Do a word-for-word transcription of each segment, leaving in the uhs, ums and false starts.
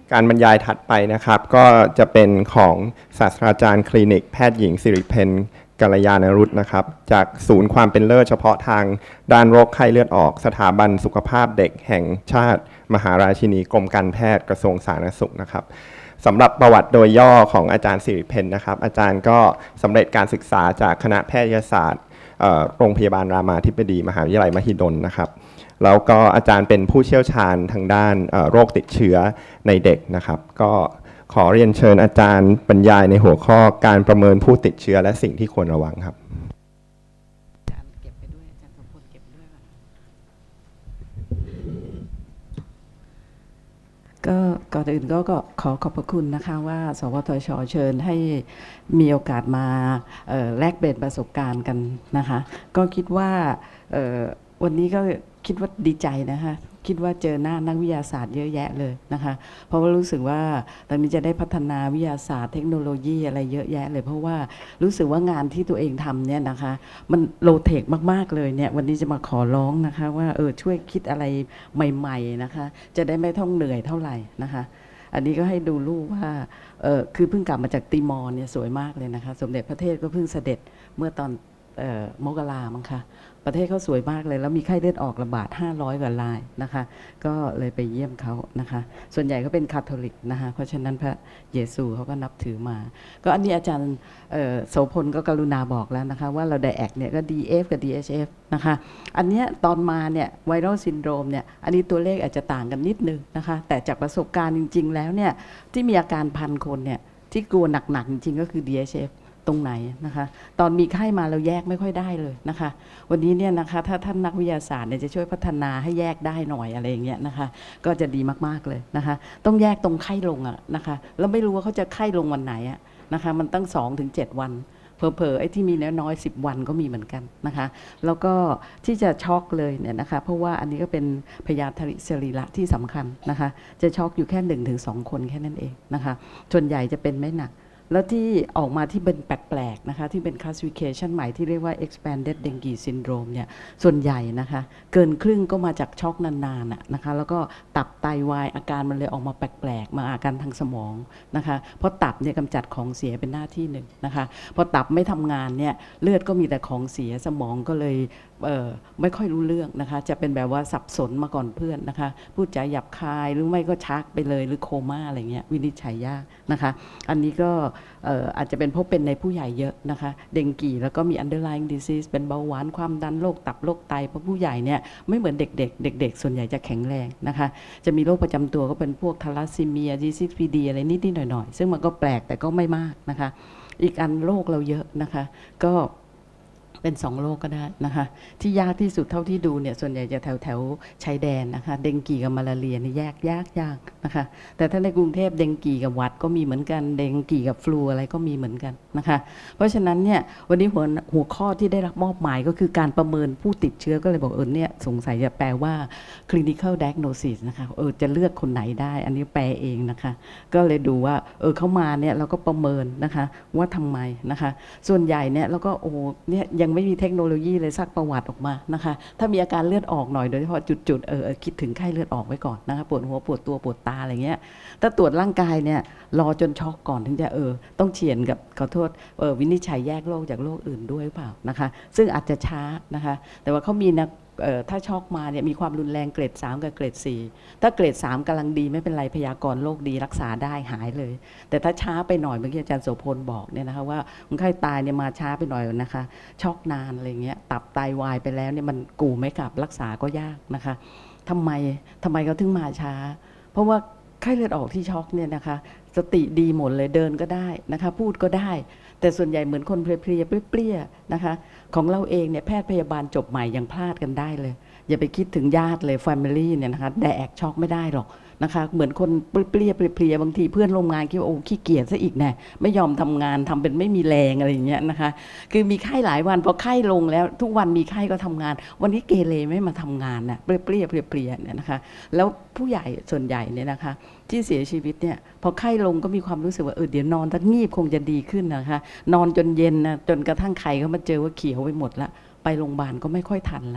การบรรยายถัดไปนะครับก็จะเป็นของศาสตราจารย์คลินิกแพทย์หญิงสิริเพนกัลยาณรุตนะครับจากศูนย์ความเป็นเลิศเฉพาะทางด้านโรคไข้เลือดออกสถาบันสุขภาพเด็กแห่งชาติมหาราชินีกรมการแพทย์กระทรวงสาธารณสุขนะครับสำหรับประวัติโดยย่อของอาจารย์สิริเพนนะครับอาจารย์ก็สำเร็จการศึกษาจากคณะแพทยศาสตร์โรงพยาบาลรามาธิบดีมหาวิทยาลัยมหิดลนะครับแล้วก็อาจารย์เป็นผู้เชี่ยวชาญทางด้านโรคติดเชื้อในเด็กนะครับก็ขอเรียนเชิญอาจารย์บรรยายในหัวข้อการประเมินผู้ติดเชื้อและสิ่งที่ควรระวังครับอาจารย์เก็บไปด้วยอาจารย์สมพลเก็บด้วยก็ก่อนอื่นก็ขอขอบพระคุณนะคะว่าสวทช.เชิญให้มีโอกาสมาแลกเปลี่ยนประสบการณ์กันนะคะก็คิดว่าวันนี้ก็คิดว่าดีใจนะคะคิดว่าเจอหน้านักวิทยาศาสตร์เยอะแยะเลยนะคะเพราะว่ารู้สึกว่าตอนนี้จะได้พัฒนาวิทยาศาสตร์เทคโนโลยีอะไรเยอะแยะเลยเพราะว่ารู้สึกว่างานที่ตัวเองทำเนี่ยนะคะมันโลเทคมากๆเลยเนี่ยวันนี้จะมาขอร้องนะคะว่าเออช่วยคิดอะไรใหม่ๆนะคะจะได้ไม่ต้องเหนื่อยเท่าไหร่นะคะอันนี้ก็ให้ดูรูปว่าเออคือเพิ่งกลับมาจากติมอร์เนี่ยสวยมากเลยนะคะสมเด็จพระเทพก็เพิ่งเสด็จเมื่อตอนมกรามั้งคะประเทศเขาสวยมากเลยแล้วมีไข้เลือดออกระบาดห้าร้อยกว่ารายนะคะก็เลยไปเยี่ยมเขานะคะส่วนใหญ่ก็เป็นคาทอลิกนะคะเพราะฉะนั้นพระเยซูเขาก็นับถือมาก็อันนี้อาจารย์โสพลก็กรุณาบอกแล้วนะคะว่าเราไดแอกเนี่ยก็ ดี เอฟ กับ ดี เอช เอฟ นะคะอันนี้ตอนมาเนี่ยไวรัลซินโดรมเนี่ยอันนี้ตัวเลขอาจจะต่างกันนิดนึงนะคะแต่จากประสบการณ์จริงๆแล้วเนี่ยที่มีอาการพันคนเนี่ยที่กลัวหนักๆจริงๆก็คือ ดี เอช เอฟตรงไหนนะคะตอนมีไข้มาเราแยกไม่ค่อยได้เลยนะคะวันนี้เนี่ยนะคะถ้าท่านนักวิทยาศาสตร์เนี่ยจะช่วยพัฒนาให้แยกได้หน่อยอะไรอย่างเงี้ยนะคะก็จะดีมากๆเลยนะคะต้องแยกตรงไข้ลงอะนะคะแล้วไม่รู้ว่าเขาจะไข้ลงวันไหนอะนะคะมันตั้ง สองถึงเจ็ด วันเผลอๆไอ้ที่มีน้อยๆสิบวันก็มีเหมือนกันนะคะแล้วก็ที่จะช็อกเลยเนี่ยนะคะเพราะว่าอันนี้ก็เป็นพยาธิสรีระที่สำคัญนะคะจะช็อกอยู่แค่ หนึ่งถึงสอง คนแค่นั้นเองนะคะส่วนใหญ่จะเป็นไม่หนักแล้วที่ออกมาที่เป็นแปลกๆนะคะที่เป็น classification ใหม่ที่เรียกว่า expanded dengue syndrome เนี่ยส่วนใหญ่นะคะเกินครึ่งก็มาจากช็อกนานๆนะคะแล้วก็ตับไตวายอาการมันเลยออกมาแปลกๆมาอาการทางสมองนะคะเพราะตับเนี่ยกำจัดของเสียเป็นหน้าที่หนึ่งนะคะพอตับไม่ทำงานเนี่ยเลือดก็มีแต่ของเสียสมองก็เลยเอ่อไม่ค่อยรู้เรื่องนะคะจะเป็นแบบว่าสับสนมาก่อนเพื่อนนะคะพูดจาหยาบคายหรือไม่ก็ชักไปเลยหรือโคม่าอะไรเงี้ยวินิจฉัยยากนะคะอันนี้ก็อาจจะเป็นเพราะเป็นในผู้ใหญ่เยอะนะคะเดงกีแล้วก็มี underlying disease เป็นเบาหวานความดันโรคตับโรคไตเพราะผู้ใหญ่เนี่ยไม่เหมือนเด็กๆเด็กๆส่วนใหญ่จะแข็งแรงนะคะจะมีโรคประจำตัวก็เป็นพวกทาลัสซีเมีย จี ซิกซ์ พี ดี อะไรนิดๆหน่อยๆซึ่งมันก็แปลกแต่ก็ไม่มากนะคะอีกอันโรคเราเยอะนะคะก็เป็นสองโรคก็ได้นะคะที่ยากที่สุดเท่าที่ดูเนี่ยส่วนใหญ่จะแถวแถวชายแดนนะคะเดงกีกับมาลาเรียนี่แยกยากยากนะคะแต่ถ้าในกรุงเทพเดงกีกับหวัดก็มีเหมือนกันเดงกีกับฟลูอะไรก็มีเหมือนกันนะคะเพราะฉะนั้นเนี่ยวันนี้หัวหัวข้อที่ได้รับมอบหมายก็คือการประเมินผู้ติดเชื้อก็เลยบอกเออเนี่ยสงสัยจะแปลว่า clinical diagnosis นะคะเออจะเลือกคนไหนได้อันนี้แปลเองนะคะก็เลยดูว่าเออเข้ามาเนี่ยเราก็ประเมินนะคะว่าทำไมนะคะส่วนใหญ่เนี่ยเราก็โอ้เนี่ยยังไม่มีเทคโนโลยีเลยซักประวัติออกมานะคะถ้ามีอาการเลือดออกหน่อยโดยเฉพาะจุดๆเออคิดถึงไข้เลือดออกไว้ก่อนนะคะปวดหัวปวดตัวปวดตาอะไรเงี้ยถ้าตรวจร่างกายเนี่ยรอจนช็อกก่อนถึงจะเออต้องเฉียนกับขอโทษเออวินิจฉัยแยกโรคจากโรคอื่นด้วยหรือเปล่านะคะซึ่งอาจจะช้านะคะแต่ว่าเขามีนักถ้าช็อกมาเนี่ยมีความรุนแรงเกรดสามกับเกรดสี่ถ้าเกรดสามกำลังดีไม่เป็นไรพยากรณ์โรคดีรักษาได้หายเลยแต่ถ้าช้าไปหน่อยเมื่อกี้อาจารย์โสพลบอกเนี่ยนะคะว่าคนไข้ตายเนี่ยมาช้าไปหน่อยนะคะช็อกนานอะไรเงี้ยตับไตวายไปแล้วเนี่ยมันกู่ไม่กลับรักษาก็ยากนะคะทำไมทำไมเขาถึงมาช้าเพราะว่าไข้เลือดออกที่ช็อกเนี่ยนะคะสติดีหมดเลยเดินก็ได้นะคะพูดก็ได้แต่ส่วนใหญ่เหมือนคนเพลียๆเปรี้ยๆนะคะของเราเองเนี่ยแพทย์พยาบาลจบใหม่ยังพลาดกันได้เลยอย่าไปคิดถึงญาติเลย family เนี่ยนะคะแดกช็อกไม่ได้หรอกนะคะเหมือนคนเปรี้ยๆเพลียๆบางทีเพื่อนร่วมงานคิดว่าโอ้ขี้เกียจซะอีกแน่ไม่ยอมทำงานทำเป็นไม่มีแรงอะไรอย่างเงี้ยนะคะคือมีไข้หลายวันพอไข้ลงแล้วทุกวันมีไข้ก็ทำงานวันนี้เกเรไม่มาทำงานน่ะเปรี้ยๆเพลียๆเนี่ยนะคะแล้วผู้ใหญ่ส่วนใหญ่เนี่ยนะคะที่เสียชีวิตเนี่ยพอไข้ลงก็มีความรู้สึกว่าเออเดี๋ยวนอนสักงีบคงจะดีขึ้นนะคะนอนจนเย็นนะจนกระทั่งไข้เขามาเจอว่าเขียวไปหมดละไปโรงพยาบาลก็ไม่ค่อยทันละ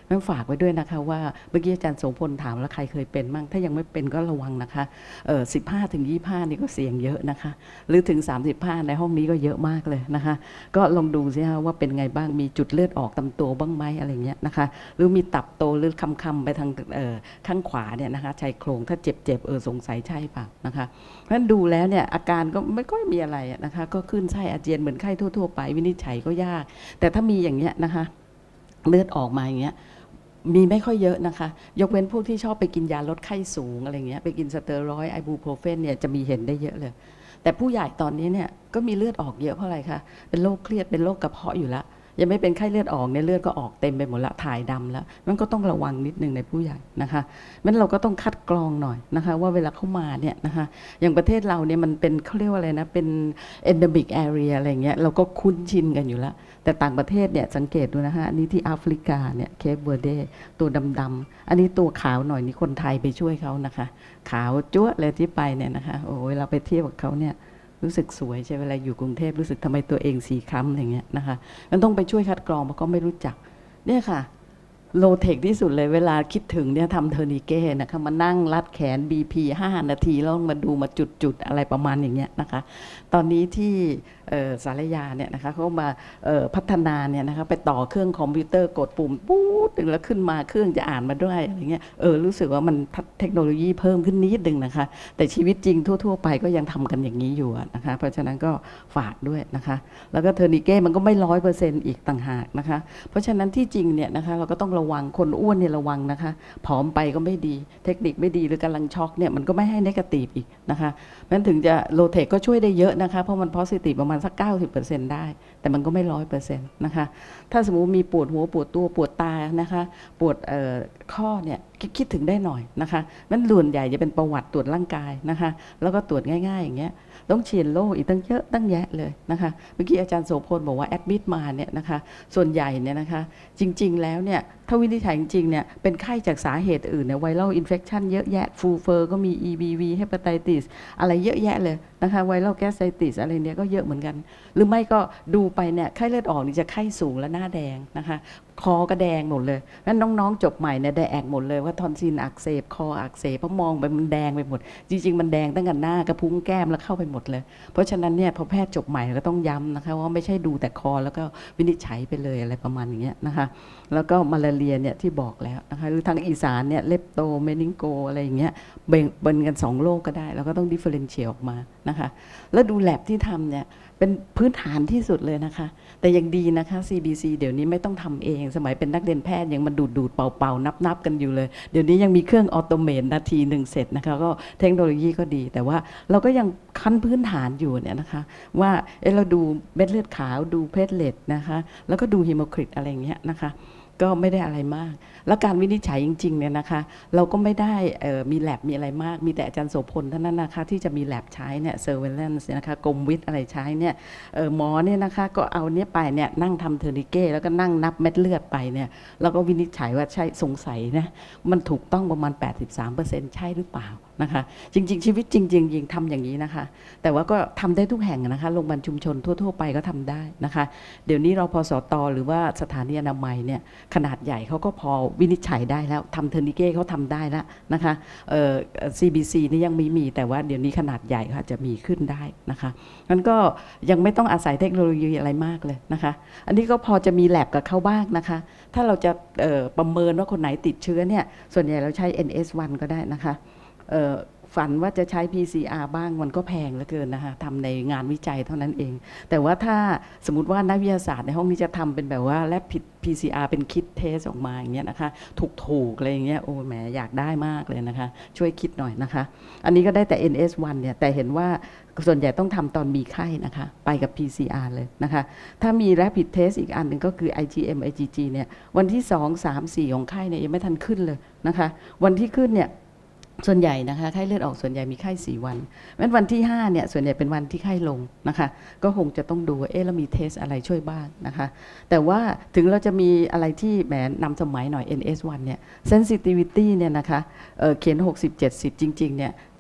งั้นฝากไว้ด้วยนะคะว่าเมื่อกี้อาจารย์โสพลถามแล้วใครเคยเป็นมั่งถ้ายังไม่เป็นก็ระวังนะคะเออสิบห้าถึงยี่ห้านี่ก็เสี่ยงเยอะนะคะหรือถึงสามสิบห้าในห้องนี้ก็เยอะมากเลยนะคะก็ลองดูสิคะว่าเป็นไงบ้างมีจุดเลือดออกตามตัวบ้างไหมอะไรเงี้ยนะคะหรือมีตับโตหรือคำๆไปทางเอ่อข้างขวาเนี่ยนะคะชายโครงถ้าเจ็บๆเออสงสัยใช่เปล่านะคะเพราะฉะนั้นดูแล้วเนี่ยอาการก็ไม่ค่อยมีอะไรนะคะก็ขึ้นไส้อาเจียนเหมือนไข้ทั่วๆไปวินิจฉัยก็ยากแต่ถ้ามีอย่างเงี้ยนะคะเลือดออกมาอย่างเงี้ยมีไม่ค่อยเยอะนะคะยกเว้นพวกที่ชอบไปกินยาลดไข้สูงอะไรเงี้ยไปกินสเตียรอยด์ไอบูโพรเฟนเนี่ยจะมีเห็นได้เยอะเลยแต่ผู้ใหญ่ตอนนี้เนี่ยก็มีเลือดออกเยอะเพราะอะไรคะเป็นโรคเครียดเป็นโรคกระเพาะอยู่แล้วยังไม่เป็นไข้เลือดออกเนี่ยเลือดก็ออกเต็มไปหมดละถ่ายดำแล้วมันก็ต้องระวังนิดนึงในผู้ใหญ่นะคะงั้นเราก็ต้องคัดกรองหน่อยนะคะว่าเวลาเข้ามาเนี่ยนะคะอย่างประเทศเราเนี่ยมันเป็นเขาเรียกว่าอะไรนะเป็น endemic area อะไรเงี้ยเราก็คุ้นชินกันอยู่แล้วแต่ต่างประเทศเนี่ยสังเกตดูนะคะอันนี้ที่แอฟริกาเนี่ยเคปเวอร์เดตัวดำๆอันนี้ตัวขาวหน่อยนี่คนไทยไปช่วยเขานะคะขาวจั๊วเลยที่ไปเนี่ยนะคะโอ้เวลาไปเทียบกับเขาเนี่ยรู้สึกสวยใช่เวลาอยู่กรุงเทพรู้สึกทำไมตัวเองสีคล้ำอะไรเงี้ยนะคะมันต้องไปช่วยคัดกรองเพราะเขาไม่รู้จักเนี่ยค่ะโลเทคที่สุดเลยเวลาคิดถึงเนี่ยทำเทอร์นิเก้นะคะมานั่งรัดแขน บี พี ห้านาทีแล้วมาดูมาจุดๆอะไรประมาณอย่างเงี้ยนะคะตอนนี้ที่สารยาเนี่ยนะคะเขามาพัฒนาเนี่ยนะคะไปต่อเครื่องคอมพิวเตอร์กดปุ่มปุ๊บแล้วขึ้นมาเครื่องจะอ่านมาด้วยอะไรเงี้ยเออรู้สึกว่ามันเทคโนโลยีเพิ่มขึ้นนิดนึงนะคะแต่ชีวิตจริงทั่วๆไปก็ยังทำกันอย่างนี้อยู่นะคะเพราะฉะนั้นก็ฝากด้วยนะคะแล้วก็เทอร์นิเก้มันก็ไม่ร้อยเปอร์เซ็นต์อีกต่างหากนะคะเพราะฉะนั้นที่จริงเนี่ยนะคะเราก็ต้องระวังคนอ้วนเนี่ยระวังนะคะผอมไปก็ไม่ดีเทคนิคไม่ดีหรือกำลังช็อกเนี่ยมันก็ไม่ให้เนกาทีฟอีกนะคะนั้นถึงจะโลเทคก็ช่วยได้เยอะนะคะเพราะมันโพสิทีฟประมาณสัก เก้าสิบเปอร์เซ็นต์ ได้แต่มันก็ไม่ร้อยเปอร์เซ็นต์นะคะถ้าสมมุติมีปวดหัวปวดตัวปวดตานะคะปวดข้อเนี่ยคิดถึงได้หน่อยนะคะมันส่วนใหญ่จะเป็นประวัติตรวจร่างกายนะคะแล้วก็ตรวจง่ายๆอย่างเงี้ยต้องเชียนโรคอีกตั้งเยอะตั้งแยะเลยนะคะเมื่อกี้อาจารย์โสพลบอกว่าแอดมิดมาเนี่ยนะคะส่วนใหญ่เนี่ยนะคะจริงๆแล้วเนี่ยถ้าวินิจฉัยจริงๆเนี่ยเป็นไข้จากสาเหตุอื่นเนี่ยไวรัลอินเฟคชันเยอะแยะฟูเฟอร์ก็มี อี บี วี เฮปาไตติสอะไรเยอะแยะเลยนะคะไวรัลแกสไซติสอะไรเนี่ยก็เยอะเหมือนกันหรือไม่ก็ดูไปเนี่ยไข้เลือดออกนี่จะไข้สูงและหน้าแดงนะคะคอก็แดงหมดเลยงั้นน้องๆจบใหม่เนี่ยแดงหมดเลยว่าทอนซิลอักเสบคออักเสบเพราะมองไปมันแดงไปหมดจริงๆมันแดงตั้งแต่หน้ากระพุ้งแก้มแล้วเข้าไปหมดเลยเพราะฉะนั้นเนี่ยพอแพทย์จบใหม่ก็ต้องย้ำนะคะว่าไม่ใช่ดูแต่คอแล้วก็วินิจฉัยไปเลยอะไรประมาณอย่างเงี้ยนะคะแล้วก็มาลาเรียเนี่ยที่บอกแล้วนะคะหรือทางอีสานเนี่ยเลปโตเมนิงโกอะไรอย่างเงี้ยเบ่งเบิ่นกันสองโรคก็ได้แล้วก็ต้องดิฟเฟอเรนเชียลออกมานะคะแล้วดูแลบที่ทำเนี่ยเป็นพื้นฐานที่สุดเลยนะคะแต่ยังดีนะคะ ซี บี ซี เดี๋ยวนี้ไม่ต้องทำเองสมัยเป็นนักเรียนแพทย์ยังมาดูดดูดเป่าๆนับๆกันอยู่เลยเดี๋ยวนี้ยังมีเครื่องออโตเมตนาทีหนึ่งเสร็จนะคะก็เทคโนโลยีก็ดีแต่ว่าเราก็ยังขั้นพื้นฐานอยู่เนี่ยนะคะว่าเออเราดูเม็ดเลือดขาวดูเพลทเลตนะคะแล้วก็ดูฮีโมคริตอะไรอย่างเงี้ยนะคะก็ไม่ได้อะไรมากแล้วการวินิจฉัยจริงๆเนี่ยนะคะเราก็ไม่ได้มีแลบมีอะไรมากมีแต่อาจารย์โสพลเท่านั้นนะคะที่จะมีแลบใช้เนี่ยเซอร์เวลเลนซ์นะคะกรมวิทย์อะไรใช้เนี่ยหมอเนี่ยนะคะก็เอาเนี้ยไปเนี่ยนั่งทำเทอร์นิเก้แล้วก็นั่งนับเม็ดเลือดไปเนี่ยเราก็วินิจฉัยว่าใช่สงสัยนะมันถูกต้องประมาณ แปดสิบสามเปอร์เซ็นต์ ใช่หรือเปล่านะคะจริงๆชีวิตจริงๆยิงทำอย่างนี้นะคะแต่ว่าก็ทำได้ทุกแห่งนะคะโรงพยาบาลชุมชนทั่วๆไปก็ทำได้นะคะเดี๋ยวนี้เราพสตหรือว่าสถานีอนามัยเนี่ยขนาดใหญ่เขาก็พอวินิจฉัยได้แล้วทำเทอร์นิเก้เขาทำได้แล้วนะคะเอ่อ ซี บี ซี นี่ยังไม่มีแต่ว่าเดี๋ยวนี้ขนาดใหญ่ค่ะจะมีขึ้นได้นะคะงั้นก็ยังไม่ต้องอาศัยเทคโนโลยีอะไรมากเลยนะคะอันนี้ก็พอจะมีแลบกับเขาบ้างนะคะถ้าเราจะประเมินว่าคนไหนติดเชื้อเนี่ยส่วนใหญ่เราใช้ เอ็น เอส วัน ก็ได้นะคะฝันว่าจะใช้ พี ซี อาร์ บ้างมันก็แพงเหลือเกินนะคะทำในงานวิจัยเท่านั้นเองแต่ว่าถ้าสมมติว่านักวิทยาศาสตร์ในห้องนี้จะทำเป็นแบบว่าแลบผิด พี ซี อาร์ เป็นคิดเทสออกมาอย่างเงี้ยนะคะถูกๆอะไรอย่างเงี้ยโอ้แหมอยากได้มากเลยนะคะช่วยคิดหน่อยนะคะอันนี้ก็ได้แต่ เอ็น เอส วัน เนี่ยแต่เห็นว่าส่วนใหญ่ต้องทำตอนมีไข้นะคะไปกับ พี ซี อาร์ เลยนะคะถ้ามี Rapid Test อีกอันหนึ่งก็คือ ไอ จี เอ็ม ไอ จี จี เนี่ยวันที่สอง สาม สี่ของไข้เนี่ยยังไม่ทันขึ้นเลยนะคะวันที่ขึ้นเนี่ยส่วนใหญ่นะคะไข้เลือดออกส่วนใหญ่มีไข้สี่วันงั้นวันที่ห้าเนี่ยส่วนใหญ่เป็นวันที่ไข้ลงนะคะก็คงจะต้องดูว่าเอ๊ะเรามีเทสอะไรช่วยบ้างนะคะแต่ว่าถึงเราจะมีอะไรที่แหมนำสมัยหน่อย เอ็น เอส วัน เนี่ย sensitivity เนี่ยนะคะ เอ่อเขียนหกสิบ เจ็ดสิบจริงๆเนี่ยถ้า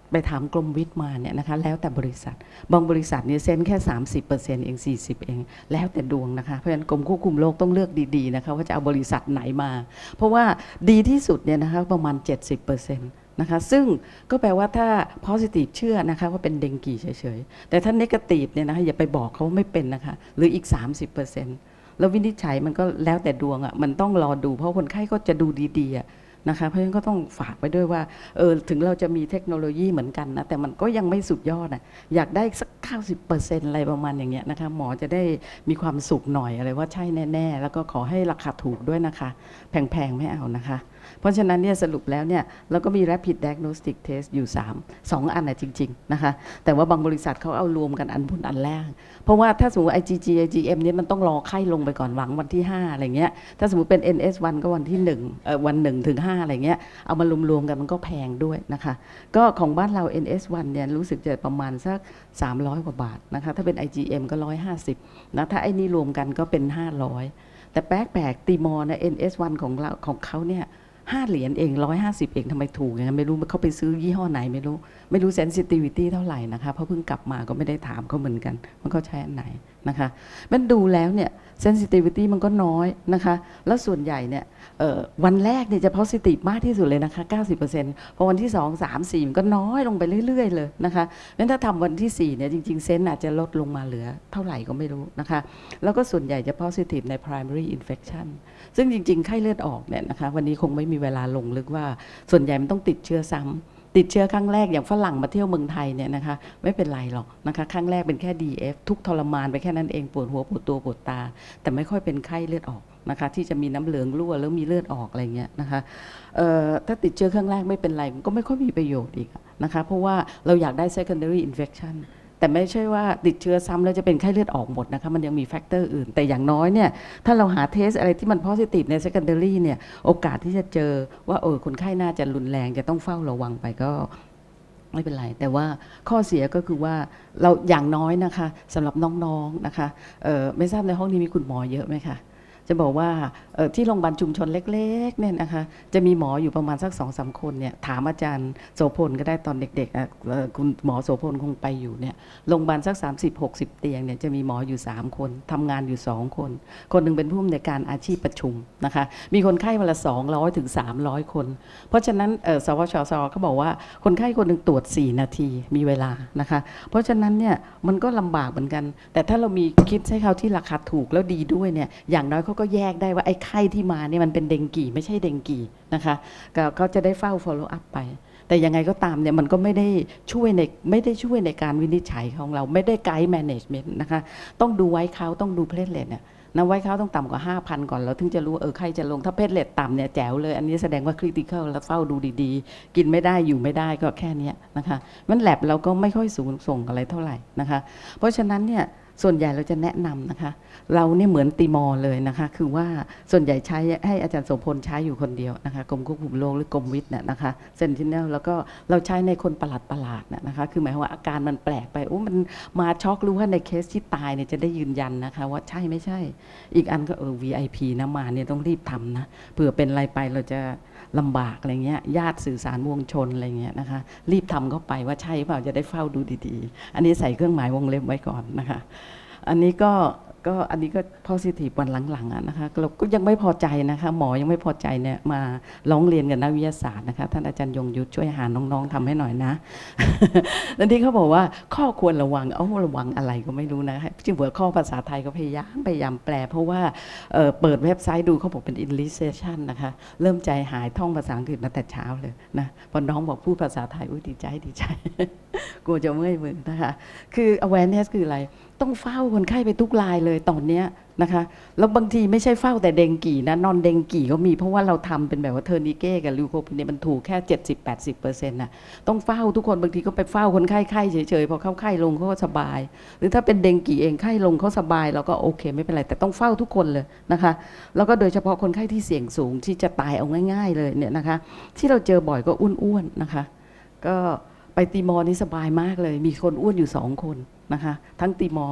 ไปถามกรมวิทย์มาเนี่ยนะคะแล้วแต่บริษัทบางบริษัทเนี่ยเซ็นแค่ สามสิบเปอร์เซ็นต์ เอง สี่สิบ เองแล้วแต่ดวงนะคะเพราะฉะนั้นกรมควบคุมโรคต้องเลือกดีๆนะคะว่าจะเอาบริษัทไหนมา เพราะว่าดีที่สุดเนี่ยนะคะประมาณ เจ็ดสิบเปอร์เซ็นต์นะคะซึ่งก็แปลว่าถ้า positive เชื่อนะคะว่าเป็นเดงกีเฉยๆแต่ถ้า negative เนี่ยนะคะอย่าไปบอกเขาว่าไม่เป็นนะคะหรืออีก สามสิบเปอร์เซ็นต์ แล้ววินิจฉัยมันก็แล้วแต่ดวงอ่ะมันต้องรอดูเพราะคนไข้ก็จะดูดีๆนะคะเพราะฉะนั้นก็ต้องฝากไปด้วยว่าเออถึงเราจะมีเทคโนโลยีเหมือนกันนะแต่มันก็ยังไม่สุดยอดอ่ะอยากได้สัก เก้าสิบเปอร์เซ็นต์ อะไรประมาณอย่างเงี้ยนะคะหมอจะได้มีความสุขหน่อยอะไรว่าใช่แน่ๆแล้วก็ขอให้ราคาถูกด้วยนะคะแพงๆไม่เอานะคะเพราะฉะนั้นเนี่ยสรุปแล้วเนี่ยเราก็มี rapid diagnostic test อยู่สาม สองอันน่ะจริงๆนะคะแต่ว่าบางบริษัทเขาเอารวมกันอันบนอันแรกเพราะว่าถ้าสมมติ ไอ จี จี ไอ จี เอ็ม เนี่ยมันต้องรอไข้ลงไปก่อนหวังวันที่ห้าอะไรเงี้ยถ้าสมมติเป็น เอ็น เอส วัน ก็วันที่หนึ่งเอ่อวันหนึ่งถึงห้าอะไรเงี้ยเอามารวมๆกันมันก็แพงด้วยนะคะก็ของบ้านเรา เอ็น เอส วัน เนี่ยรู้สึกจะประมาณสักสามร้อยกว่าบาทนะคะถ้าเป็น ไอ จี เอ็ม ก็หนึ่งร้อยห้าสิบนะถ้าไอ้นี่รวมกันก็เป็นห้าร้อยแต่แปลกๆตีมอนะ เอ็น เอส วัน ของเราของเขาเนี่ยห้าเหรียญเองหนึ่งร้อยห้าสิบเองทำไมถูกอย่างนั้นไม่รู้เขาไปซื้อยี่ห้อไหนไม่รู้ไม่รู้ sensitivity เท่าไหร่นะคะเพราะเพิ่งกลับมาก็ไม่ได้ถามเขาเหมือนกันว่าเขาใช้อันไหนนะคะมันดูแล้วเนี่ย sensitivity มันก็น้อยนะคะแล้วส่วนใหญ่เนี่ยวันแรกเนี่ยจะ positive มากที่สุดเลยนะคะ เก้าสิบเปอร์เซ็นต์ พอวันที่สอง สาม สี่มันก็น้อยลงไปเรื่อยๆเลยนะคะงั้นถ้าทำวันที่สี่เนี่ยจริงๆเซนอาจจะลดลงมาเหลือเท่าไหร่ก็ไม่รู้นะคะแล้วก็ส่วนใหญ่จะ positive ใน primary infection ซึ่งจริงๆไข้เลือดออกเนี่ยนะคะวันนี้คงไม่มีเวลาลงลึกว่าส่วนใหญ่มันต้องติดเชื้อซ้ำติดเชื้อครั้งแรกอย่างฝรั่งมาเที่ยวเมืองไทยเนี่ยนะคะไม่เป็นไรหรอกนะคะครั้งแรกเป็นแค่ ดี เอฟ ทุกทรมานไปแค่นั้นเองปวดหัวปวดตัวปวดตาแต่ไม่ค่อยเป็นไข้เลือดออกนะคะที่จะมีน้ำเหลืองรั่วแล้วมีเลือดออกอะไรเงี้ยนะคะถ้าติดเชื้อครั้งแรกไม่เป็นไรก็ไม่ค่อยมีประโยชน์อีกนะคะเพราะว่าเราอยากได้ secondary infectionแต่ไม่ใช่ว่าติดเชื้อซ้ำแล้วจะเป็นไข้เลือดออกหมดนะคะมันยังมีแฟกเตอร์อื่นแต่อย่างน้อยเนี่ยถ้าเราหาเทสอะไรที่มัน positive ใน secondary เนี่ยโอกาสที่จะเจอว่าเออคนไข้น่าจะรุนแรงจะต้องเฝ้าระวังไปก็ไม่เป็นไรแต่ว่าข้อเสียก็คือว่าเราอย่างน้อยนะคะสำหรับน้องๆนะคะไม่ทราบในห้องนี้มีคุณหมอเยอะไหมคะจะบอกว่าที่โรงพยาบาลชุมชนเล็กๆเนี่ยนะคะจะมีหมออยู่ประมาณสัก สองสาม คนเนี่ยถามอาจารย์โสพลก็ได้ตอนเด็กๆคุณหมอโสพลคงไปอยู่เนี่ยโรงพยาบาลสัก สามสิบ หกสิบ เตียงเนี่ยจะมีหมออยู่สามคนทำงานอยู่สองคนคนหนึ่งเป็นผู้อำนวยการอาชีพประชุมนะคะมีคนไข้วันละสองร้อยถึงสามร้อยคนเพราะฉะนั้นสวชสเขาบอกว่าคนไข้คนหนึ่งตรวจสี่นาทีมีเวลานะคะเพราะฉะนั้นเนี่ยมันก็ลำบากเหมือนกันแต่ถ้าเรามีคิดให้เขาที่ราคาถูกแล้วดีด้วยเนี่ยอย่างน้อยเขาก็แยกได้ว่าไอ้ไข้ที่มาเนี่ยมันเป็นเดงกีไม่ใช่เดงกีนะคะก็จะได้เฝ้า follow up ไปแต่ยังไงก็ตามเนี่ยมันก็ไม่ได้ช่วยในไม่ได้ช่วยในการวินิจฉัยของเราไม่ได้ไกด์ management นะคะต้องดูไว้เขาต้องดูเพลทเลทเนี่ยนะไว้เขาต้องต่ำกว่า ห้าพัน ก่อนแล้วถึงจะรู้เออไข้จะลงถ้าเพลทเลทต่ำเนี่ยแจ๋วเลยอันนี้แสดงว่า critical แล้วเฝ้าดูดีๆกินไม่ได้อยู่ไม่ได้ก็แค่นี้นะคะมันแลบเราก็ไม่ค่อยสูงส่งอะไรเท่าไหร่นะคะเพราะฉะนั้นเนี่ยส่วนใหญ่เราจะแนะนำนะคะเราเนี่ยเหมือนตีมอเลยนะคะคือว่าส่วนใหญ่ใช้ให้อาจารย์โสพลใช้อยู่คนเดียวนะคะกรมควบคุมโรคหรือกรมวิทย์เนี่ยนะคะเซนติเนลแล้วก็เราใช้ในคนประหลาดประหลาดนะคะคือหมายความว่าอาการมันแปลกไปโอ้มันมาช็อกรู้ว่าในเคสที่ตายเนี่ยจะได้ยืนยันนะคะว่าใช่ไม่ใช่อีกอันก็เออ วี ไอ พี นะมาเนี่ยต้องรีบทำนะเผื่อเป็นอะไรไปเราจะลำบากอะไรเงี้ยญาติสื่อสารมวลชนอะไรเงี้ยนะคะรีบทำเข้าไปว่าใช่เปล่าจะได้เฝ้าดูดีๆอันนี้ใส่เครื่องหมายวงเล็บไว้ก่อนนะคะอันนี้ก็ก็อันนี้ก็ positive วันหลังๆนะคะเราก็ยังไม่พอใจนะคะหมอยังไม่พอใจเนี่ยมาร้องเรียนกับนักวิทยาศาสตร์นะคะท่านอาจารย์ยงยุทธช่วยหาน้องๆทำให้หน่อยนะ แล้วที่เขาบอกว่าข้อควรระวังเอาระวังอะไรก็ไม่รู้นะที่หัวข้อภาษาไทยก็พยายามพยายามแปลเพราะว่า เ, เปิดเว็บไซต์ดูเขาบอกเป็น illustration นะคะเริ่มใจหายท่องภาษาอังกฤษมาแต่เช้าเลยนะพอน้องบอกพูดภาษาไทยอุ้ยดีใจดีใจ กลัวจะเมื่อยมือนะคะคือ awareness คืออะไรต้องเฝ้าคนไข้ไปทุกรายเลยตอนนี้นะคะแล้วบางทีไม่ใช่เฝ้าแต่เดงกีนะนอนเดงกีก็มีเพราะว่าเราทำเป็นแบบว่าเทอร์นิเก้กับลิวโคพินเนี่ยมันถูกแค่ เจ็ดสิบถึงแปดสิบเปอร์เซ็นต์ น่ะต้องเฝ้าทุกคนบางทีก็ไปเฝ้าคนไข้ไข้เฉยๆพอเข้าไข้ลงเขาก็สบายหรือถ้าเป็นเดงกีเองไข้ลงเขาสบายเราก็โอเคไม่เป็นไรแต่ต้องเฝ้าทุกคนเลยนะคะแล้วก็โดยเฉพาะคนไข้ที่เสี่ยงสูงที่จะตายเอาง่ายๆเลยเนี่ยนะคะที่เราเจอบ่อยก็อ้วนๆนะคะก็ไปตีมอร์นี่สบายมากเลยมีคนอ้วนอยู่สองคนนะคะทั้งตีมอร์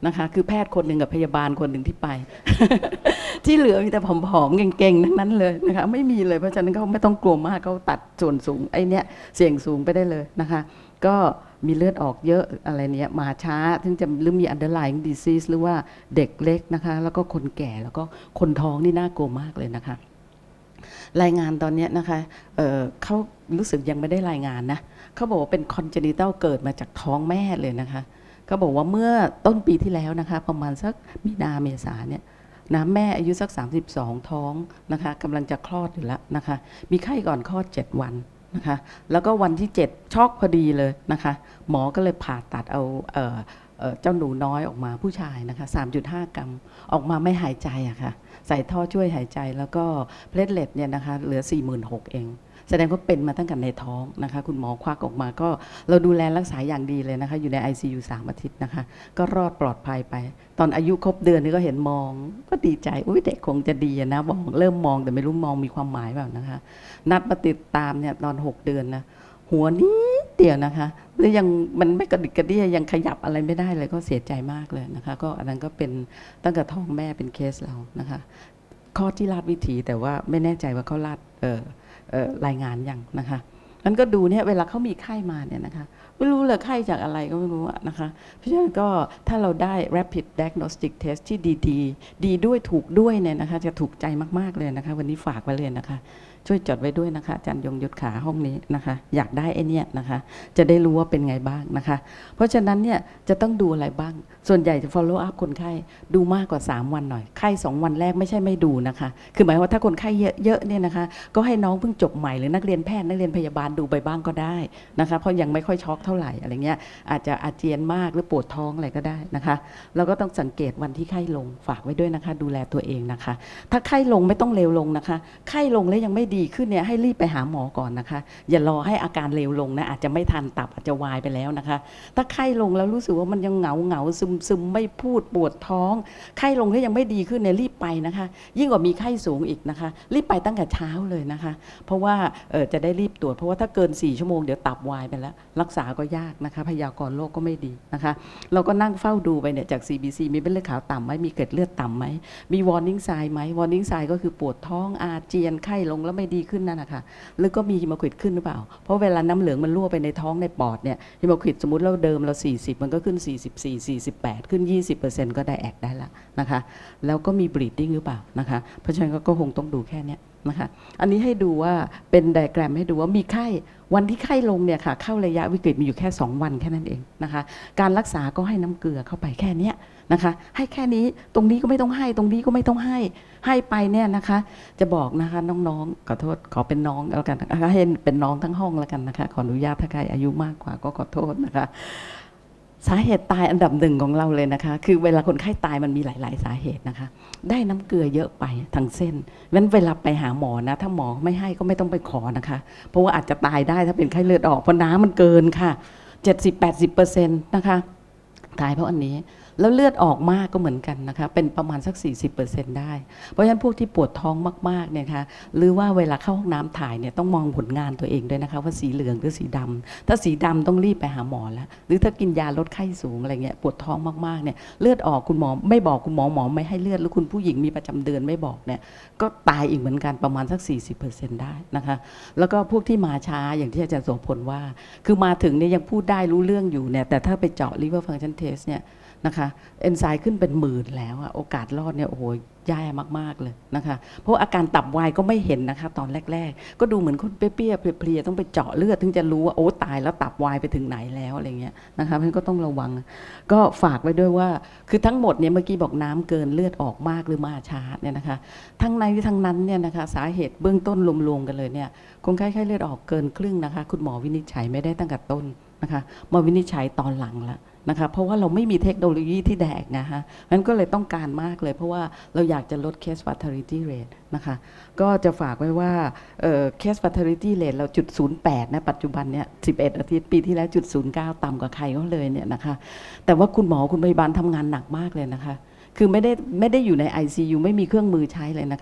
นะคะคือแพทย์คนหนึ่งกับพยาบาลคนหนึ่งที่ไป ที่เหลือมีแต่ผอมๆเก่งๆทั้งนั้นเลยนะคะไม่มีเลยเพราะฉะนั้นเขาไม่ต้องกลัวมากเขาตัดส่วนสูงไอ้เนี้ยเสี่ยงสูงไปได้เลยนะคะก็มีเลือดออกเยอะอะไรเนี้ยมาช้าถึงจะหรือมี underlying disease หรือว่าเด็กเล็กนะคะแล้วก็คนแก่แล้วก็คนท้องนี่น่ากลัวมากเลยนะคะรายงานตอนนี้นะคะ เอ่อเขารู้สึกยังไม่ได้รายงานนะเขาบอกว่าเป็น congenital เกิดมาจากท้องแม่เลยนะคะเขาบอกว่าเมื่อต้นปีที่แล้วนะคะประมาณสักมีนาเมษาเนี่ยนะแม่อายุสักสามสิบสองท้องนะคะกำลังจะคลอดอยู่แล้วนะคะมีไข้ก่อนคลอดเจ็ดวันนะคะแล้วก็วันที่เจ็ดช็อกพอดีเลยนะคะหมอก็เลยผ่าตัดเอาเอ่อเจ้าหนูน้อยออกมาผู้ชายนะคะ สามจุดห้า กรัมออกมาไม่หายใจอะค่ะใส่ท่อช่วยหายใจแล้วก็เพลทเล็ตเนี่ยนะคะเหลือ สี่หมื่นหกพัน เองแสดงว่าเป็นมาตั้งแต่ในท้องนะคะคุณหมอควักออกมาก็เราดูแลรักษาอย่างดีเลยนะคะอยู่ใน ไอ ซี ยู สามอาทิตย์นะคะก็รอดปลอดภัยไปตอนอายุครบเดือนนี่ก็เห็นมองก็ดีใจอุ้ยเด็กคงจะดีนะมองเริ่มมองแต่ไม่รู้มองมีความหมายแบบนะคะนัดมาติดตามเนี่ยตอนหกเดือนนะหัวนี้เดียวนะคะหรือยังมันไม่กระดิกกระเดี้ยยังขยับอะไรไม่ได้เลยก็เสียใจมากเลยนะคะก็อันนั้นก็เป็นตั้งแต่ท้องแม่เป็นเคสเรานะคะข้อที่ลาดวิถีแต่ว่าไม่แน่ใจว่าเขาลาดเอ่อรายงานยังนะคะนั้นก็ดูเนี่ยเวลาเขามีไข้มาเนี่ยนะคะไม่รู้เลยไข้จากอะไรก็ไม่รู้นะคะเพราะฉะนั้นก็ถ้าเราได้ rapid diagnostic test ที่ดีดีดีด้วยถูกด้วยเนี่ยนะคะจะถูกใจมากๆเลยนะคะวันนี้ฝากไว้เลยนะคะช่วยจดไว้ด้วยนะคะอาจารย์ยงยุทธขาห้องนี้นะคะอยากได้ไอ้นี่นะคะจะได้รู้ว่าเป็นไงบ้างนะคะเพราะฉะนั้นเนี่ยจะต้องดูอะไรบ้างส่วนใหญ่จะ follow up คนไข้ดูมากกว่าสามวันหน่อยไข้สองวันแรกไม่ใช่ไม่ดูนะคะคือหมายว่าถ้าคนไข้เยอะๆเนี่ยนะคะก็ให้น้องเพิ่งจบใหม่หรือนักเรียนแพทย์นักเรียนพยาบาลดูไปบ้างก็ได้นะคะเพราะยังไม่ค่อยช็อกเท่าไหร่อะไรเงี้ยอาจจะอาเจียนมากหรือปวดท้องอะไรก็ได้นะคะเราก็ต้องสังเกตวันที่ไข้ลงฝากไว้ด้วยนะคะดูแลตัวเองนะคะถ้าไข้ลงไม่ต้องเลวลงนะคะไข้ลงแล้วยังไม่ดีขึ้นเนี่ยให้รีบไปหาหมอก่อนนะคะอย่ารอให้อาการเลวลงนะอาจจะไม่ทันตับอาจจะวายไปแล้วนะคะถ้าไข้ลงแล้วรู้สึกว่ามันยังเหงาเหงาซึมซึมไม่พูดปวดท้องไข้ลงแล้วยังไม่ดีขึ้นเนี่ยรีบไปนะคะยิ่งกว่ามีไข้สูงอีกนะคะรีบไปตั้งแต่เช้าเลยนะคะเพราะว่าเออจะได้รีบตรวจเพราะว่าถ้าเกินสี่ชั่วโมงเดี๋ยวตับวายไปแล้วรักษาก็ยากนะคะพยากรณ์โรคก็ไม่ดีนะคะเราก็นั่งเฝ้าดูไปเนี่ยจาก ซี บี ซี มีเม็ดเลือดขาวต่ำไหมมีเกล็ดเลือดต่ำไหมมี warning sign ไหม warning sign ก็คือปวดท้องอาเจียนไข้ลงแล้วไม่ดีขึ้นนั่นนะคะหรือก็มีฮีโมโกลบินขึ้นหรือเปล่าเพราะเวลาน้ำเหลืองมันรั่วไปในท้องในปอดเนี่ยฮีโมโกลบินสมมติเราเดิมเราสี่สิบมันก็ขึ้นสี่สิบสี่ สี่สิบแปดขึ้น ยี่สิบเปอร์เซ็นต์ ก็ได้แอกได้ละนะคะแล้วก็มี bleeding หรือเปล่านะคะเพราะฉะนั้นก็คงต้องดูแค่นี้นะคะอันนี้ให้ดูว่าเป็นไดอะแกรมให้ดูว่ามีไข้วันที่ไข้ลงเนี่ยค่ะเข้าระยะวิกฤตมีอยู่แค่สองวันแค่นั้นเองนะคะการรักษาก็ให้น้ำเกลือเข้าไปแค่นี้นะคะให้แค่นี้ตรงนี้ก็ไม่ต้องให้ตรงนี้ก็ไม่ต้องให้ให้ไปเนี่ยนะคะจะบอกนะคะน้องๆขอโทษขอเป็นน้องแล้วกันให้เป็นน้องทั้งห้องแล้วกันนะคะขออนุญาตถ้าใครอายุมากกว่าก็ขอโทษนะคะสาเหตุตายอันดับหนึ่งของเราเลยนะคะคือเวลาคนไข้ตายมันมีหลายๆสาเหตุนะคะได้น้ำเกลือเยอะไปทั้งเส้นงั้นเวลาไปหาหมอนะถ้าหมอไม่ให้ก็ไม่ต้องไปขอนะคะเพราะว่าอาจจะตายได้ถ้าเป็นไข้เลือดออกเพราะน้ำมันเกินค่ะ เจ็ดสิบ แปดสิบเปอร์เซ็นต์ นะคะตายเพราะอันนี้แล้วเลือดออกมากก็เหมือนกันนะคะเป็นประมาณสัก สี่สิบเปอร์เซ็นต์ ได้เพราะฉะนั้นพวกที่ปวดท้องมากๆเนี่ยค่ะหรือว่าเวลาเข้าห้องน้ำถ่ายเนี่ยต้องมองผลงานตัวเองด้วยนะคะว่าสีเหลืองหรือสีดำถ้าสีดำต้องรีบไปหาหมอแล้วหรือถ้ากินยาลดไข้สูงอะไรเงี้ยปวดท้องมากๆเนี่ยเลือดออกคุณหมอไม่บอกคุณหมอหมอไม่ให้เลือดหรือคุณผู้หญิงมีประจำเดือนไม่บอกเนี่ยก็ตายอีกเหมือนกันประมาณสัก สี่สิบเปอร์เซ็นต์ ได้นะคะแล้วก็พวกที่มาช้าอย่างที่อาจารย์โสพลว่าคือมาถึงเนี่ยยังพูดได้รู้เรื่องอยู่เนี่ยแต่ถ้าไปเจาะ liver function test เนี่ยนะคะเอนไซม์ขึ้นเป็นหมื่นแล้วอะโอกาสรอดเนี่ยโอ้โหแย่มากๆเลยนะคะเพราะอาการตับวายก็ไม่เห็นนะคะตอนแรกๆก็ดูเหมือนคนเปรี้ยๆเพลียๆต้องไปเจาะเลือดถึงจะรู้ว่าโอ้ตายแล้วตับวายไปถึงไหนแล้วอะไรเงี้ยนะคะเพราะฉะนั้นก็ต้องระวังก็ฝากไว้ด้วยว่าคือทั้งหมดเนี่ยเมื่อกี้บอกน้ำเกินเลือดออกมากหรือมาช้าเนี่ยนะคะทั้งในทั้งนั้นเนี่ยนะคะสาเหตุเบื้องต้นรวมๆกันเลยเนี่ยคนไข้ไข้เลือดออกเกินครึ่งนะคะคุณหมอวินิจฉัยไม่ได้ตั้งแต่ต้นนะคะมาวินิจฉัยตอนหลังละนะคะเพราะว่าเราไม่มีเทคโนโลยีที่แดกนะคะนั้นก็เลยต้องการมากเลยเพราะว่าเราอยากจะลด case fatality rate นะคะก็จะฝากไว้ว่าเอ่อ case fatality rate เราจุดศูนย์แปดนะปัจจุบันเนี่ยสิบเอ็ดอาทิตย์ปีที่แล้วจุดศูนย์เก้าต่ำกว่าใครเขาเลยเนี่ยนะคะแต่ว่าคุณหมอคุณพยาบาลทำงานหนักมากเลยนะคะคือไม่ได้ไม่ได้อยู่ใน ไอ ซี ยู ไม่มีเครื่องมือใช้เลยนะคะ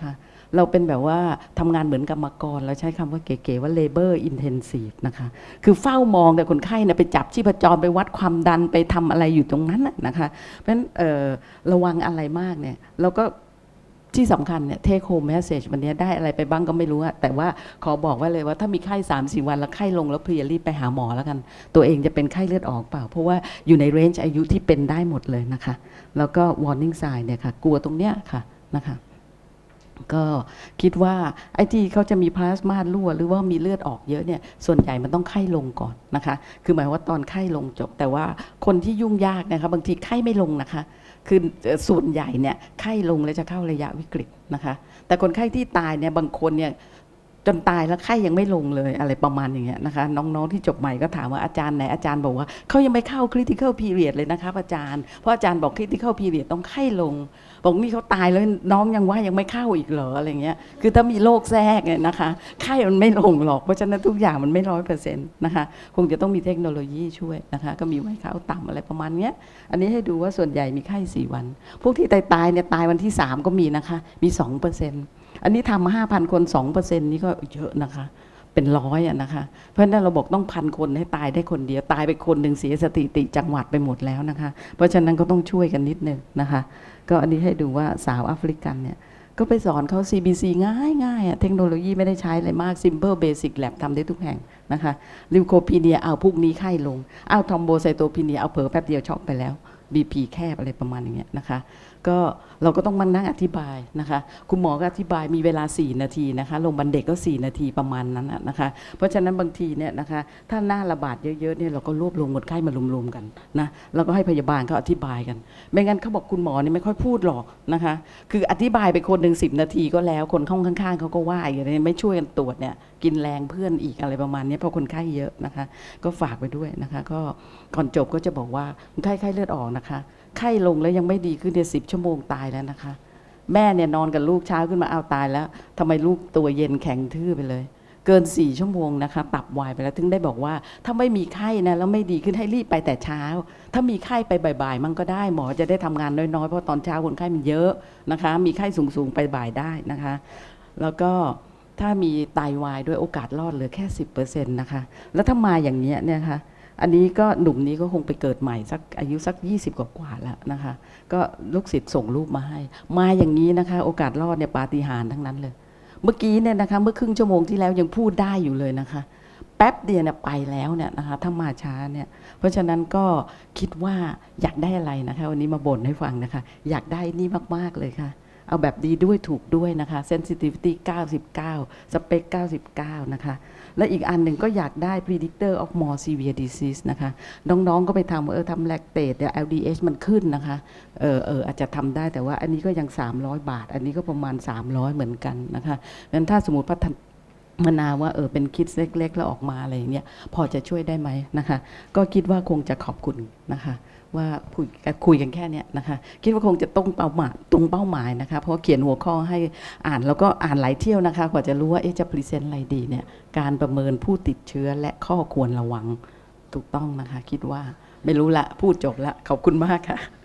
เราเป็นแบบว่าทำงานเหมือนกรรมกรเราใช้คำว่าเก๋ๆว่า labor intensive นะคะคือเฝ้ามองแต่คนไข้เนี่ยไปจับชีพจรไปวัดความดันไปทำอะไรอยู่ตรงนั้นนะคะเพราะฉะนั้นระวังอะไรมากเนี่ยเราก็ที่สำคัญเนี่ย take home message วันนี้ได้อะไรไปบ้างก็ไม่รู้อะแต่ว่าขอบอกไว้เลยว่าถ้ามีไข้ สามสี่ วันแล้วไข้ลงแล้วเพลียรีบไปหาหมอแล้วกันตัวเองจะเป็นไข้เลือดออกเปล่าเพราะว่าอยู่ในเรนจ์อายุที่เป็นได้หมดเลยนะคะแล้วก็ warning sign เนี่ยค่ะกลัวตรงเนี้ยค่ะนะคะก็คิดว่าไอ้ที่เขาจะมีพลาสมารั่วหรือว่ามีเลือดออกเยอะเนี่ยส่วนใหญ่มันต้องไข้ลงก่อนนะคะคือหมายว่าตอนไข้ลงจบแต่ว่าคนที่ยุ่งยากนะคะบางทีไข้ไม่ลงนะคะคือส่วนใหญ่เนี่ยไข้ลงแล้วจะเข้าระยะวิกฤตนะคะแต่คนไข้ที่ตายเนี่ยบางคนเนี่ยจนตายแล้วไข้ยังไม่ลงเลยอะไรประมาณอย่างเงี้ยนะคะน้องๆที่จบใหม่ก็ถามว่าอาจารย์ไหนอาจารย์บอกว่าเขายังไม่เข้า critical period เลยนะคะอาจารย์เพราะอาจารย์บอก critical period ต้องไข้ลงบอกนี่เขาตายแล้วน้องยังว่ายังไม่เข้าอีกเหรออะไรเงี้ยคือถ้ามีโรคแทรกเนี่ยนะคะไข้มันไม่ลงหรอกเพราะฉะนั้นทุกอย่างมันไม่ร้อยเปอร์เซ็นต์นะคะคงจะต้องมีเทคโนโลยีช่วยนะคะก็มีไว้เข้าต่ำอะไรประมาณเนี้ยอันนี้ให้ดูว่าส่วนใหญ่มีไข้สี่วันพวกที่ตายตายเนี่ยตายวันที่สามก็มีนะคะมี สองเปอร์เซ็นต์ อันนี้ทำมา ห้าพัน คน สองเปอร์เซ็นต์ นี่ก็เยอะนะคะเป็นร้อยอะนะคะเพราะฉะนั้นเราบอกต้องพันคนให้ตายได้คนเดียวตายไปคนหนึ่งเสียสถิติจังหวัดไปหมดแล้วนะคะเพราะฉะนั้นก็ต้องช่วยกันนิดนึงนะคะก็อันนี้ให้ดูว่าสาวแอฟริกันเนี่ยก็ไปสอนเขา ซี บี ซี ง่ายง่ายเทคโนโลยีไม่ได้ใช้อะไรมาก Simple Basic Lab ทำได้ทุกแห่งนะคะลิวโคพีเนียเอาพวกนี้ไข้ลงเอาทอมโบไซโตพีเนียเอาเผลอแป๊บเดียวช็อกไปแล้ว บี พี แคบอะไรประมาณอย่างเงี้ยนะคะก็เราก็ต้องมานั่งอธิบายนะคะคุณหมอก็อธิบายมีเวลาสี่นาทีนะคะโรงพยาบาลเด็กก็สี่นาทีประมาณนั้นนะคะเพราะฉะนั้นบางทีเนี่ยนะคะถ้าหน้าระบาดเยอะๆเนี่ยเราก็รวบรวมคนไข้มารวมๆกันนะแล้วก็ให้พยาบาลเขาอธิบายกันไม่งั้นเขาบอกคุณหมอเนี่ยไม่ค่อยพูดหรอกนะคะคืออธิบายไปคนหนึ่งสิบนาทีก็แล้วคนข้างข้างๆเขาก็ว่าอย่างนี้ไม่ช่วยกันตรวจเนี่ยกินแรงเพื่อนอีกอะไรประมาณนี้เพราะคนไข้เยอะนะคะก็ฝากไปด้วยนะคะก็ก่อนจบก็จะบอกว่าคนไข้ไข้เลือดออกนะคะไข้ลงแล้วยังไม่ดีขึ้นเนี่ยสิบชั่วโมงตายแล้วนะคะแม่เนี่ยนอนกับลูกเช้าขึ้นมาเอาตายแล้วทำไมลูกตัวเย็นแข็งทื่อไปเลยเกินสี่ชั่วโมงนะคะตับวายไปแล้วถึงได้บอกว่าถ้าไม่มีไข้นะแล้วไม่ดีขึ้นให้รีบไปแต่เช้าถ้ามีไข้ไปบ่ายๆมันก็ได้หมอจะได้ทำงานน้อยๆเพราะตอนเช้าคนไข้มันเยอะนะคะมีไข้สูงๆไปบ่ายได้นะคะแล้วก็ถ้ามีไตวายด้วยโอกาสรอดเหลือแค่ สิบเปอร์เซ็นต์ นะคะแล้วถ้ามาอย่างเนี้ยเนี่ยค่ะอันนี้ก็หนุ่มนี้ก็คงไปเกิดใหม่สักอายุสักยี่สิบกว่าๆแล้วนะคะก็ลูกศิษย์ส่งรูปมาให้มาอย่างนี้นะคะโอกาสรอดเนี่ยปาฏิหาริย์ทั้งนั้นเลยเมื่อกี้เนี่ยนะคะเมื่อครึ่งชั่วโมงที่แล้วยังพูดได้อยู่เลยนะคะแป๊บเดียวเนี่ยไปแล้วเนี่ยนะคะถ้ามาช้าเนี่ยเพราะฉะนั้นก็คิดว่าอยากได้อะไรนะคะวันนี้มาบ่นให้ฟังนะคะอยากได้นี่มากๆเลยค่ะเอาแบบดีด้วยถูกด้วยนะคะ sensitivity เก้าสิบเก้า spec เก้าสิบเก้านะคะและอีกอันหนึ่งก็อยากได้ predictor of more severe disease นะคะน้องๆก็ไปทำเออทำ lactate เนี่ย แอล ดี เอช มันขึ้นนะคะเออเอออาจจะทำได้แต่ว่าอันนี้ก็ยังสามร้อยบาทอันนี้ก็ประมาณสามร้อยเหมือนกันนะคะงั้นถ้าสมมติพัฒนาว่าเออเป็นคิดเล็กๆแล้วออกมาอะไรอย่างเงี้ยพอจะช่วยได้ไหมนะคะก็คิดว่าคงจะขอบคุณนะคะว่าคุยคุยกันแค่นี้นะคะคิดว่าคงจะตรงเป้าหมายตรงเป้าหมายนะคะเพราะเขียนหัวข้อให้อ่านแล้วก็อ่านหลายเที่ยวนะคะกว่าจะรู้ว่าเอ๊ะจะพรีเซนต์อะไรดีเนี่ยการประเมินผู้ติดเชื้อและข้อควรระวังถูกต้องนะคะคิดว่าไม่รู้ละพูดจบละขอบคุณมากค่ะ